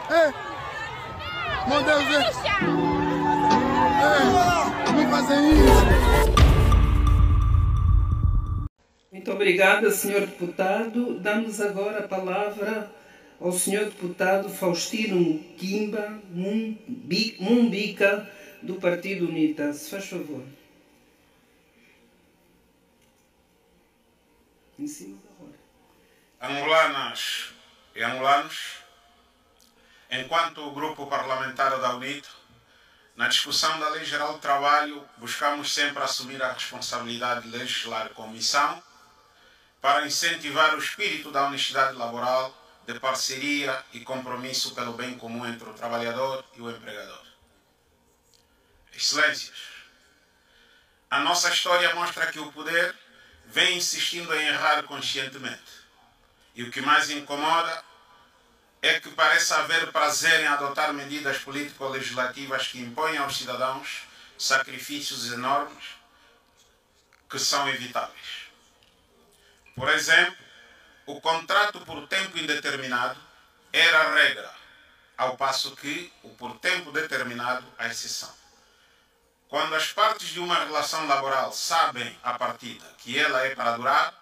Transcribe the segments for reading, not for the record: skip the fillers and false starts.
Meu Deus, não fazem isso. Muito obrigada, Sr. Deputado. Damos agora a palavra ao Sr. Deputado Faustino Quimba Mumbica, do Partido UNITA. Se faz favor. Em cima da hora. Angolanas e angolanos, enquanto o Grupo Parlamentar da UNITA, na discussão da Lei Geral do Trabalho, buscamos sempre assumir a responsabilidade de legislar com missão para incentivar o espírito da honestidade laboral, de parceria e compromisso pelo bem comum entre o trabalhador e o empregador. Excelências, a nossa história mostra que o poder vem insistindo em errar conscientemente. E o que mais incomoda é que parece haver prazer em adotar medidas político-legislativas que impõem aos cidadãos sacrifícios enormes que são evitáveis. Por exemplo, o contrato por tempo indeterminado era a regra, ao passo que o por tempo determinado a exceção. Quando as partes de uma relação laboral sabem à partida que ela é para durar,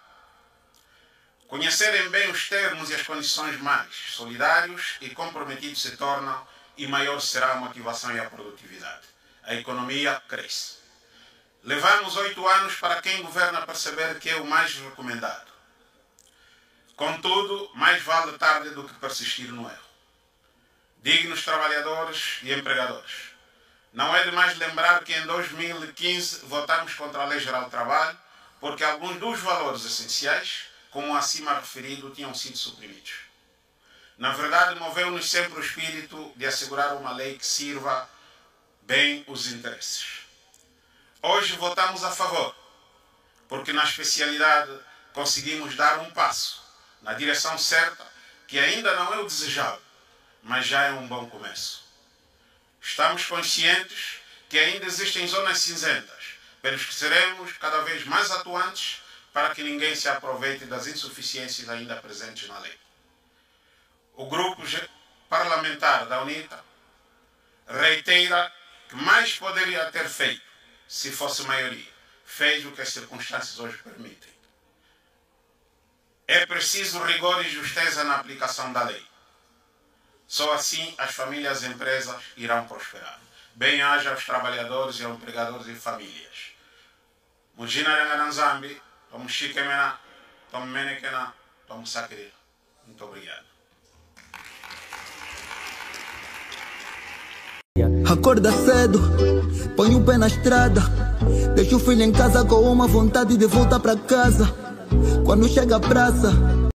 conhecerem bem os termos e as condições, mais solidários e comprometidos se tornam, e maior será a motivação e a produtividade. A economia cresce. Levamos 8 anos para quem governa perceber que é o mais recomendado. Contudo, mais vale tarde do que persistir no erro. Dignos trabalhadores e empregadores, não é demais lembrar que em 2015 votamos contra a Lei Geral do Trabalho porque alguns dos valores essenciais, como acima referido, tinham sido suprimidos. Na verdade, moveu-nos sempre o espírito de assegurar uma lei que sirva bem os interesses. Hoje votamos a favor, porque na especialidade conseguimos dar um passo na direção certa, que ainda não é o desejável, mas já é um bom começo. Estamos conscientes que ainda existem zonas cinzentas, pelos que seremos cada vez mais atuantes para que ninguém se aproveite das insuficiências ainda presentes na lei. O Grupo Parlamentar da UNITA reitera que mais poderia ter feito, se fosse maioria, fez o que as circunstâncias hoje permitem. É preciso rigor e justeza na aplicação da lei. Só assim as famílias e as empresas irão prosperar. Bem-haja aos trabalhadores e aos empregadores e famílias. Mujina Rangananzambi, Tom Shikemena, Tom Menekena, Tom Sakirira. Muito obrigado. Acorda cedo, põe o pé na estrada, deixa o filho em casa com uma vontade de voltar para casa. Quando chega a praça,